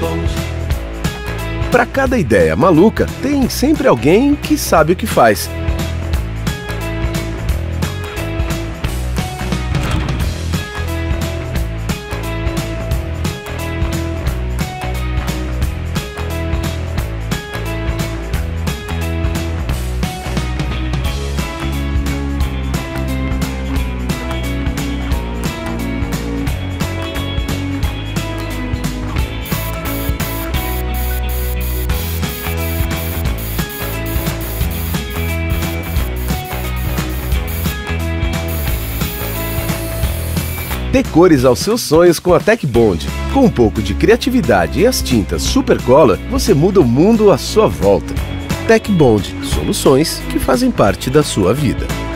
Para cada ideia maluca, tem sempre alguém que sabe o que faz. Dê cores aos seus sonhos com a Tec Bond. Com um pouco de criatividade e as tintas Super Cola, você muda o mundo à sua volta. Tec Bond, soluções que fazem parte da sua vida.